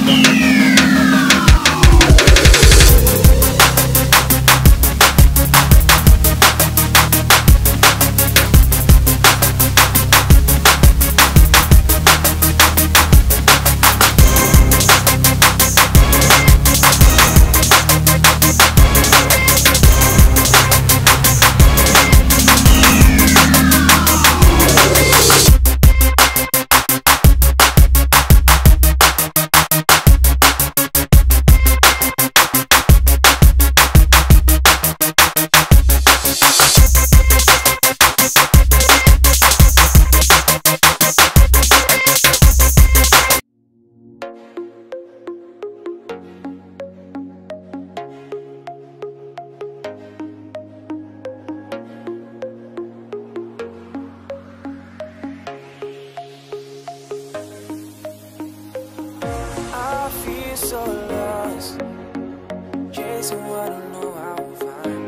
so lost, chasing what I don't know how to find.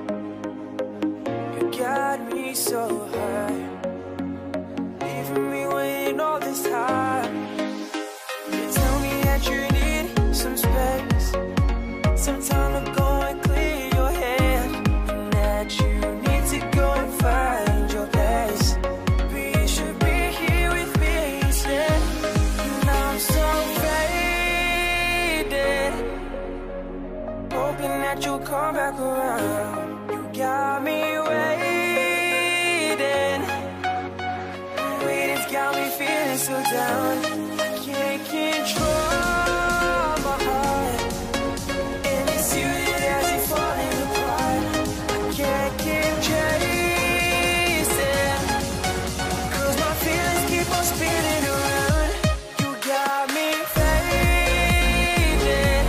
You got me so high, leaving me waiting all this time. You tell me that you need some space, some time to go and clear your head, and that you need to go and find your place. But you should be here with me instead. And I'm so faded, hoping that you'll come back around. You got me waiting, waiting's got me feeling so down. I can't control my heart, and it's you that has it falling apart. I can't keep chasing, 'cause my feelings keep on spinning around. You got me fading.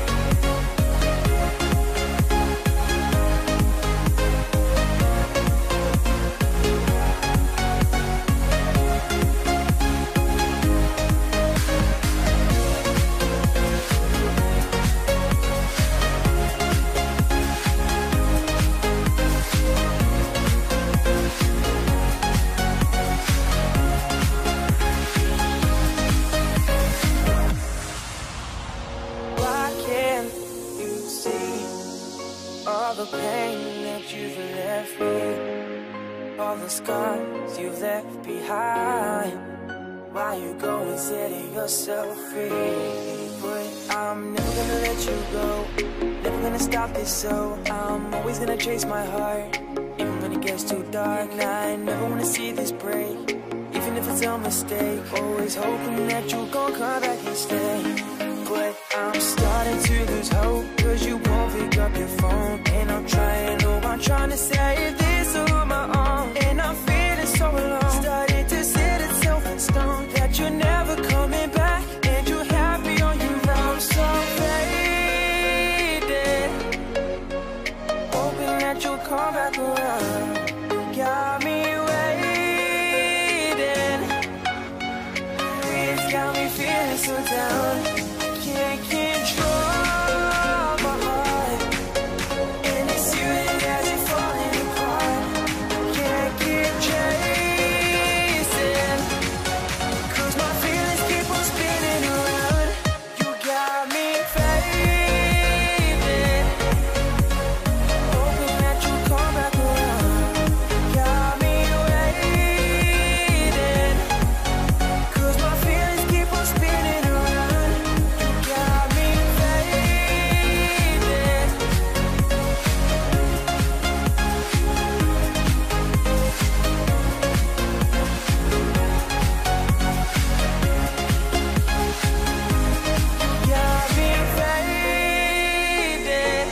Why can't you see all the pain that you've left me, all the scars you've left behind? Why you go and setting yourself free? But I'm never gonna let you go, never gonna stop this, so I'm always gonna chase my heart, even when it gets too dark. And I never wanna see this break, even if it's a mistake. Always hoping that you'll go come back and stay. But I'm starting to lose hope, 'cause you won't pick up your phone. And I'm trying to save this on my own, and I'm feeling so alone. Starting to set itself in stone that you're never coming back, and you're happy on your own. I'm so faded, hoping that you'll come back around. You got me waiting, it's got me feeling so down. Can't control my heart, and it's you that has it falling apart. Can't keep chasing, 'cause my feelings keep on spinning around. You got me faded, hoping that you'll come back around. Got me waiting, 'cause my feelings keep on spinning around. You got me faded. Got me faded.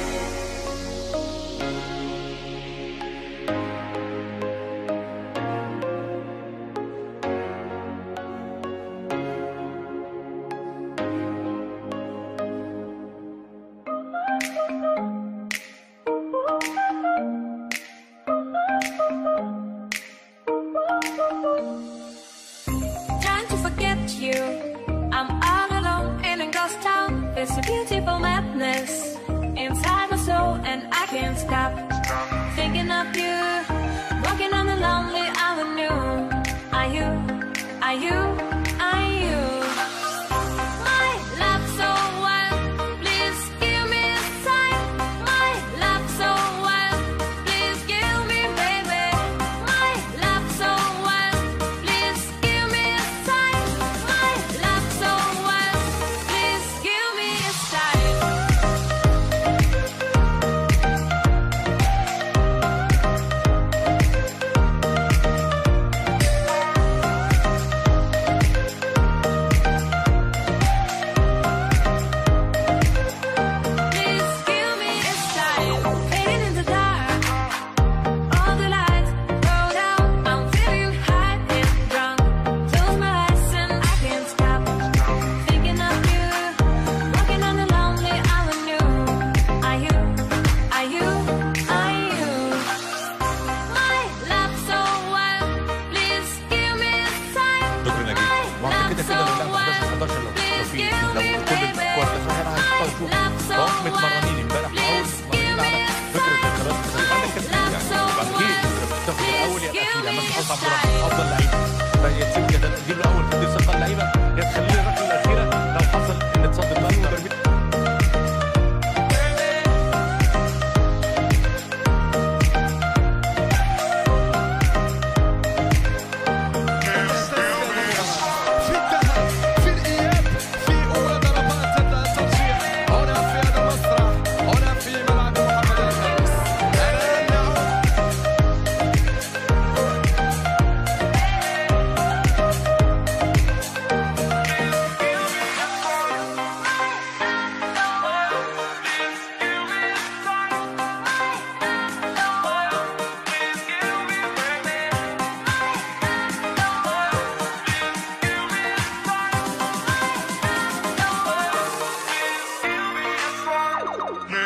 Trying to forget you, I'm all alone in a ghost town. It's a beautiful madness inside my soul, and I can't stop thinking of you, walking on a lonely avenue. Are you, are you, are you my love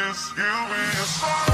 this, give me a sign.